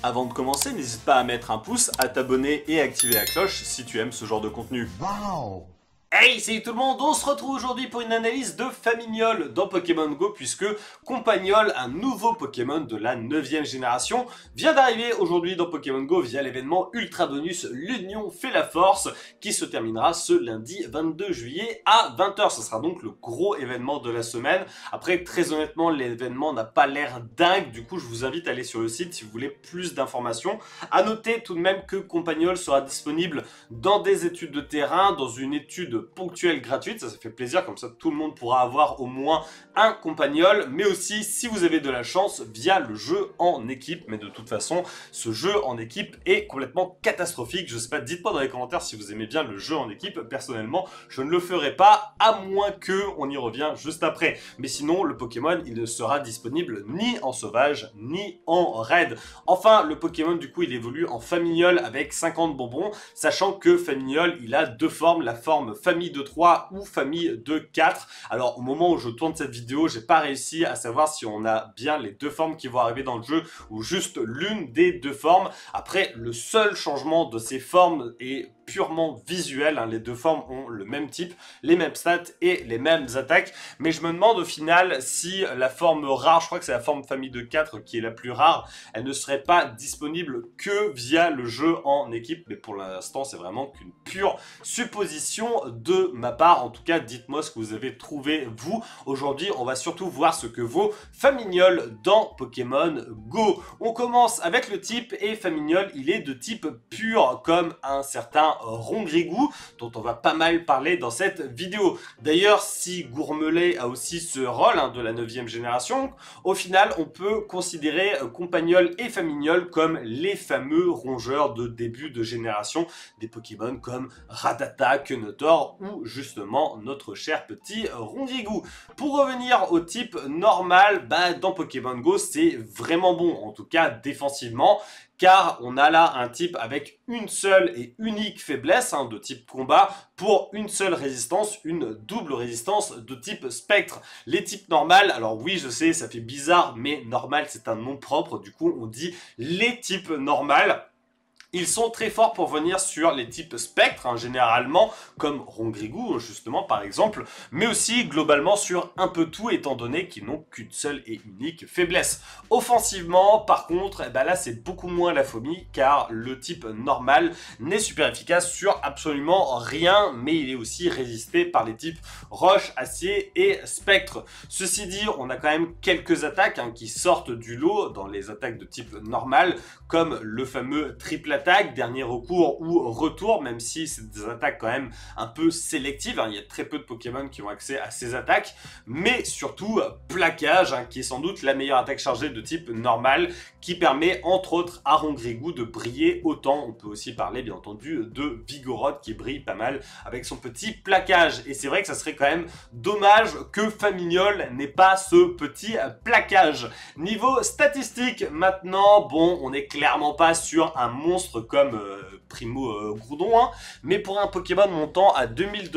Avant de commencer, n'hésite pas à mettre un pouce, à t'abonner et à activer la cloche si tu aimes ce genre de contenu. Wow! Hey, salut tout le monde, on se retrouve aujourd'hui pour une analyse de Famignol dans Pokémon Go puisque Compagnol, un nouveau Pokémon de la 9ème génération, vient d'arriver aujourd'hui dans Pokémon Go via l'événement Ultra Bonus L'Union fait la force qui se terminera ce lundi 22 juillet à 20 h. Ce sera donc le gros événement de la semaine. Après, très honnêtement, l'événement n'a pas l'air dingue, du coup je vous invite à aller sur le site si vous voulez plus d'informations. À noter tout de même que Compagnol sera disponible dans des études de terrain, dans une étude ponctuelle gratuite, ça fait plaisir, comme ça tout le monde pourra avoir au moins un Compagnol, mais aussi si vous avez de la chance via le jeu en équipe. Mais de toute façon, ce jeu en équipe est complètement catastrophique. Je sais pas, dites-moi dans les commentaires si vous aimez bien le jeu en équipe. Personnellement, je ne le ferai pas, à moins que on y revient juste après. Mais sinon, le Pokémon, il ne sera disponible ni en sauvage, ni en raid. Enfin, le Pokémon, du coup, il évolue en Famignol avec 50 bonbons, sachant que Famignol, il a deux formes, la forme famille de 3 ou famille de 4. Alors, au moment où je tourne cette vidéo, j'ai pas réussi à savoir si on a bien les deux formes qui vont arriver dans le jeu ou juste l'une des deux formes. Après, le seul changement de ces formes est purement visuel, hein. Les deux formes ont le même type, les mêmes stats et les mêmes attaques, mais je me demande au final si la forme rare, je crois que c'est la forme famille de 4 qui est la plus rare, elle ne serait pas disponible que via le jeu en équipe, mais pour l'instant c'est vraiment qu'une pure supposition de ma part. En tout cas, dites-moi ce que vous avez trouvé vous. Aujourd'hui, on va surtout voir ce que vaut Famignol dans Pokémon Go. On commence avec le type, et Famignol, il est de type pur, comme un certain Rongrigou, dont on va pas mal parler dans cette vidéo. D'ailleurs, si Gourmelet a aussi ce rôle, hein, de la 9ème génération, au final, on peut considérer Compagnol et Famignol comme les fameux rongeurs de début de génération, des Pokémon comme Rattata, Quenotor ou justement notre cher petit Rongrigou. Pour revenir au type normal, dans Pokémon Go, c'est vraiment bon, en tout cas défensivement, car on a là un type avec une seule et unique faiblesse, hein, de type combat, pour une seule résistance, une double résistance de type spectre. Les types normales, alors oui je sais ça fait bizarre, mais normal c'est un nom propre, du coup on dit les types normales. Ils sont très forts pour venir sur les types spectres, hein, généralement, comme Rongrigou, justement, par exemple, mais aussi, globalement, sur un peu tout, étant donné qu'ils n'ont qu'une seule et unique faiblesse. Offensivement, par contre, là, c'est beaucoup moins la folie, car le type normal n'est super efficace sur absolument rien, mais il est aussi résisté par les types roche, acier et spectre. Ceci dit, on a quand même quelques attaques, hein, qui sortent du lot dans les attaques de type normal, comme le fameux triple attaque, dernier recours ou retour, même si c'est des attaques quand même un peu sélectives, hein. Il y a très peu de Pokémon qui ont accès à ces attaques, mais surtout plaquage, hein, qui est sans doute la meilleure attaque chargée de type normal, qui permet entre autres à Rongrigou de briller autant. On peut aussi parler bien entendu de Vigoroth qui brille pas mal avec son petit plaquage, et c'est vrai que ça serait quand même dommage que Famignol n'ait pas ce petit plaquage. Niveau statistique maintenant, bon, on n'est clairement pas sur un monstre comme Primo Groudon, hein, mais pour un Pokémon montant à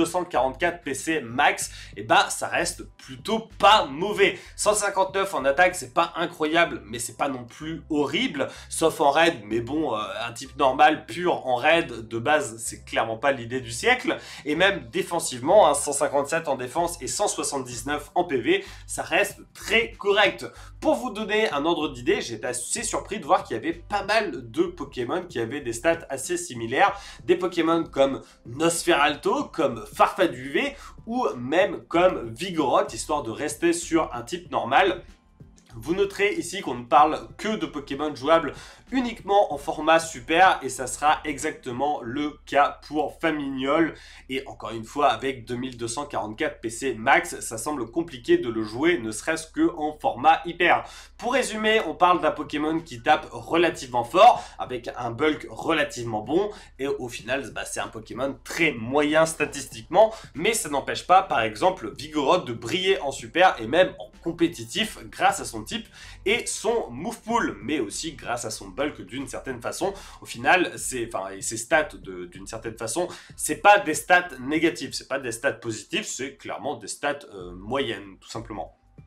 2244 PC max, ça reste plutôt pas mauvais. 159 en attaque, c'est pas incroyable, mais c'est pas non plus horrible, sauf en raid, mais bon, un type normal pur en raid, de base, c'est clairement pas l'idée du siècle, et même défensivement, hein, 157 en défense et 179 en PV, ça reste très correct. Pour vous donner un ordre d'idée, j'étais assez surpris de voir qu'il y avait pas mal de Pokémon qui avaient des stats assez similaires, des Pokémon comme Nosferalto, comme Farfaduvé ou même comme Vigoroth, histoire de rester sur un type normal. Vous noterez ici qu'on ne parle que de Pokémon jouables uniquement en format super, et ça sera exactement le cas pour Famignol. Et encore une fois, avec 2244 PC max, ça semble compliqué de le jouer, ne serait-ce que en format hyper. Pour résumer, on parle d'un Pokémon qui tape relativement fort, avec un bulk relativement bon, et au final, c'est un Pokémon très moyen statistiquement, mais ça n'empêche pas, par exemple, Vigoroth de briller en super et même en compétitif grâce à son type et son move pool, mais aussi grâce à son bulk d'une certaine façon. Au final, et ses stats d'une certaine façon, c'est pas des stats négatives, c'est pas des stats positives, c'est clairement des stats moyennes, tout simplement.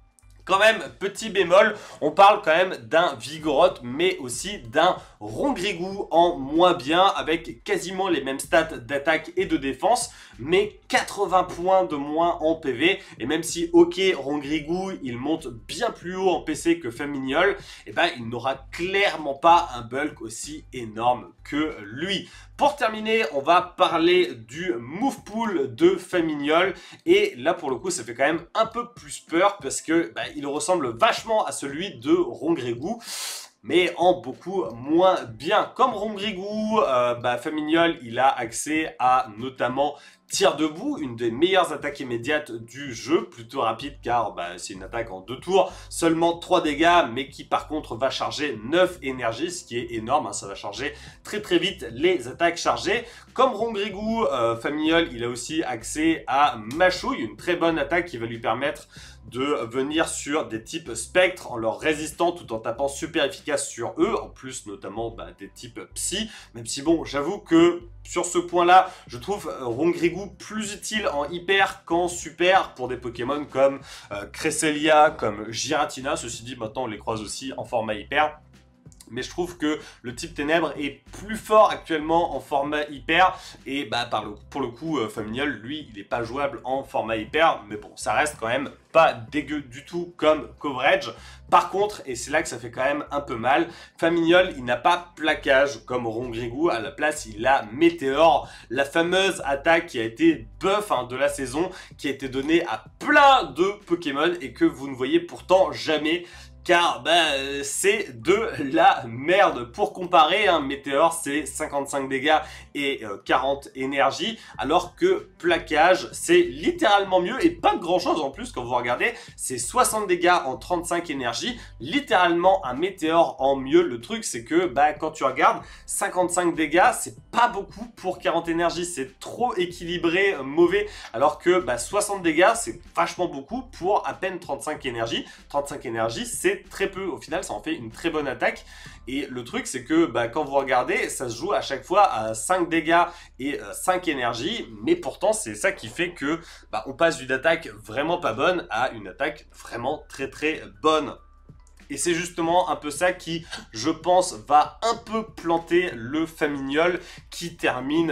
Quand même, petit bémol, on parle quand même d'un Vigoroth, mais aussi d'un Rongrigou en moins bien, avec quasiment les mêmes stats d'attaque et de défense, mais 80 points de moins en PV. Et même si, ok, Rongrigou, il monte bien plus haut en PC que Famignol, et ben, il n'aura clairement pas un bulk aussi énorme que lui. Pour terminer, on va parler du move pool de Famignol. Et là, pour le coup, ça fait quand même un peu plus peur parce que il ressemble vachement à celui de Rongrigou, mais en beaucoup moins bien. Comme Rongrigou, Famignol, il a accès à notamment Tir debout, une des meilleures attaques immédiates du jeu, plutôt rapide car c'est une attaque en 2 tours, seulement 3 dégâts, mais qui par contre va charger 9 énergie, ce qui est énorme, hein, ça va charger très très vite les attaques chargées. Comme Rongrigou, Famignol, il a aussi accès à Mâchouille, une très bonne attaque qui va lui permettre de venir sur des types spectres en leur résistant tout en tapant super efficace sur eux, en plus notamment des types psy, même si bon, j'avoue que sur ce point-là, je trouve Rongrigou plus utile en hyper qu'en super pour des Pokémon comme Cresselia, comme Giratina. Ceci dit, maintenant on les croise aussi en format hyper. Mais je trouve que le type ténèbres est plus fort actuellement en format hyper. Et pour le coup, Famignol, lui, il n'est pas jouable en format hyper. Mais bon, ça reste quand même pas dégueu du tout comme coverage. Par contre, et c'est là que ça fait quand même un peu mal, Famignol, il n'a pas plaquage comme Rongrigou. À la place, il a Météore, la fameuse attaque qui a été buff de la saison, qui a été donnée à plein de Pokémon et que vous ne voyez pourtant jamais. Car c'est de la merde. Pour comparer, Météore c'est 55 dégâts et 40 énergie, alors que plaquage c'est littéralement mieux et pas grand chose en plus quand vous regardez. C'est 60 dégâts en 35 énergie, littéralement un Météore en mieux. Le truc c'est que quand tu regardes 55 dégâts, c'est pas beaucoup pour 40 énergie, c'est trop équilibré, mauvais, alors que 60 dégâts c'est vachement beaucoup pour à peine 35 énergie. 35 énergie c'est très peu, au final ça en fait une très bonne attaque. Et le truc c'est que quand vous regardez, ça se joue à chaque fois à 5 dégâts et 5 énergies, mais pourtant c'est ça qui fait que on passe d'une attaque vraiment pas bonne à une attaque vraiment très très bonne. Et c'est justement un peu ça qui, je pense, va un peu planter le Famignol qui termine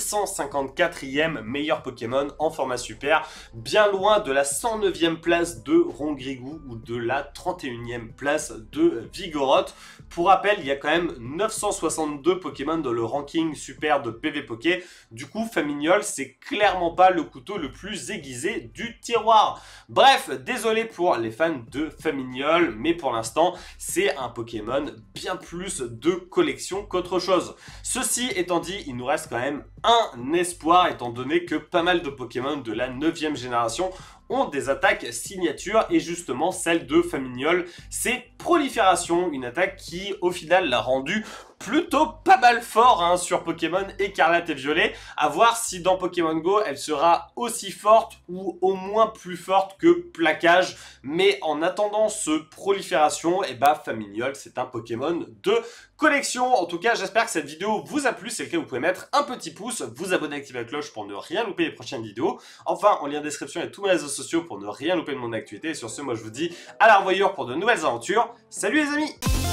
654e meilleur Pokémon en format super, bien loin de la 109e place de Rongrigou ou de la 31e place de Vigoroth. Pour rappel, il y a quand même 962 Pokémon dans le ranking super de PvPoké. Du coup, Famignol, c'est clairement pas le couteau le plus aiguisé du tiroir. Bref, désolé pour les fans de Famignol, mais pour l'instant, c'est un Pokémon bien plus de collection qu'autre chose. Ceci étant dit, il nous reste quand même un espoir, étant donné que pas mal de Pokémon de la 9e génération ont des attaques signatures, et justement celle de Famignol, c'est Prolifération, une attaque qui au final l'a rendu plutôt pas mal fort sur Pokémon Écarlate et Violet. À voir si dans Pokémon Go elle sera aussi forte ou au moins plus forte que Plaquage. Mais en attendant ce Prolifération, Famignol c'est un Pokémon de collection. En tout cas, j'espère que cette vidéo vous a plu. Si c'est le cas, vous pouvez mettre un petit pouce, vous abonner, activer la cloche pour ne rien louper les prochaines vidéos. Enfin, en lien de description, il y a tous mes réseaux sociaux pour ne rien louper de mon actualité. Et sur ce, moi je vous dis à la revoyure pour de nouvelles aventures. Salut les amis!